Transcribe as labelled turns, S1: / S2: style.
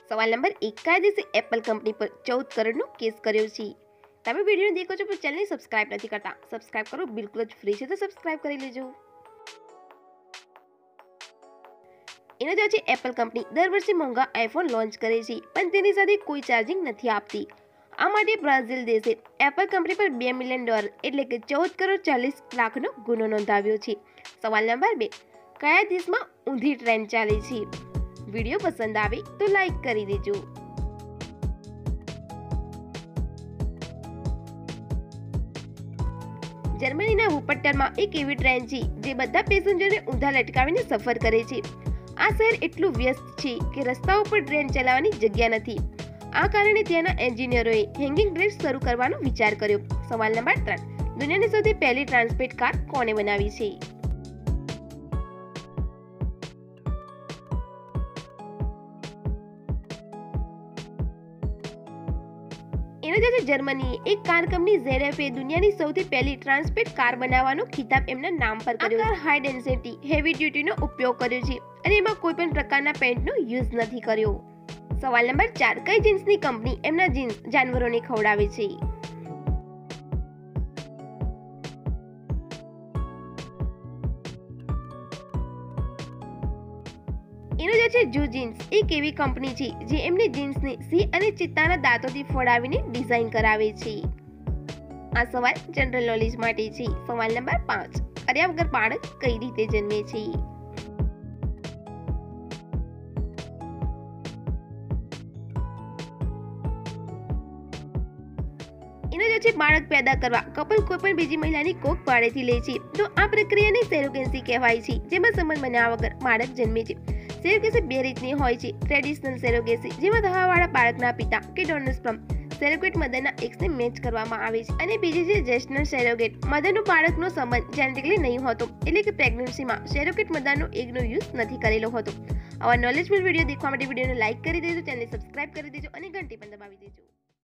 S1: सवाल number 1 कायदेसे Apple company पर 14 करोड़નો case કર્યો છે। તમે વિડિયો દેખો છો પણ ચેનલને સબસ્ક્રાઇબ નથી કરતા, સબસ્ક્રાઇબ કરો, બિલકુલ જ ફ્રી છે તો સબસ્ક્રાઇબ કરી લેજો। એનો જવાબ છે એપલ કંપની દર વર્ષે મોંઘા આઈફોન લોન્ચ કરે છે પણ તેની સાથે કોઈ ચાર્જિંગ નથી આપતી। આ માટે બ્રાઝિલ દેશે એપલ કંપની પર $2 મિલિયન એટલે કે 14 કરોડ 40 લાખનો ગુનો નોંધાવ્યો છે। સવાલ નંબર 2 કયા દેશમાં ઊંધી ટ્રેન ચાલે છે? वीडियो पसंद आवे तो लाइक करी देजो। जर्मनीना वुपर्टलમાં એક એવી ટ્રેન છે જે બધા પેસેન્જરને ઊંધા લટકાવીને સફર કરે છે। આ શહેર એટલું વ્યસ્ત છે કે રસ્તાઓ પર ટ્રેન ચલાવવાની જગ્યા નથી। આ કારણે ત્યાંના એન્જિનિયરોએ હેંગિંગ બ્રિજ શરૂ કરવાનો વિચાર કર્યો। સવાલ નંબર 3 દુનિયાની સૌથી પહેલી ટ્રાન્સપોર્ટ કાર કોણે બનાવી છે? એનો જવાબ છે જર્મની। એક કાર કંપની ZF એ દુનિયાની સૌથી પહેલી ટ્રાન્સપોર્ટ કાર બનાવવાનો ખિતાબ એમના નામ પર કર્યો। આ કાર હાઈ ડેન્સિટી હેવી ડ્યુટીનો ઉપયોગ કર્યો છે અને એમાં કોઈ પણ પ્રકારના પેન્ટનો યુઝ નથી કર્યો। સવાલ નંબર 4 કઈ જીન્સની કંપની એમના જીન્સ જાનવરોને ખવડાવે છે? એનો જવાબ છે જો જીન્સ એક એવી કંપની છે જે એમની જીન્સને સિંહ અને ચિત્તાના દાંતોથી ફોડાવીને ડિઝાઇન કરાવે છે। આ સવાલ જનરલ નોલેજ માટે છે। સવાલ નંબર 5 કર્યા વગર બાળક કઈ રીતે જન્મે છે? એનો જવાબ છે બાળક પેદા કરવા કપલ કોઈ પણ બીજી મહિલાની કોખ ભાડેથી લે છે તો આ પ્રક્રિયાને સેરોગેસી કહેવાય છે, જેમાં સંબંધ બન્યા વગર બાળક જન્મે છે। સેરોગેસી બે રીતની હોય છે। ટ્રેડિશનલ સેરોગેસી જેમાં થવાવાળા બાળકના પિતા કે ડોનર સ્પર્મ સેરોગેટ મધરના એગ્સને મેચ કરવામાં આવે છે અને બીજી છે જેસ્ટનલ સેરોગેટ મધરનો બાળકનો સંબંધ જેનેટિકલી નહીં હોતો, એટલે કે પ્રેગ્નન્સીમાં સેરોગેટ મધરનો એગનો યુઝ નથી કરેલો હોતો। આવા નોલેજફુલ વિડીયો દેખવા માટે વિડીયોને લાઇક કરી દેજો, ચેનલને સબસ્ક્રાઇબ કરી દેજો અને ઘંટી પણ દબાવી દેજો।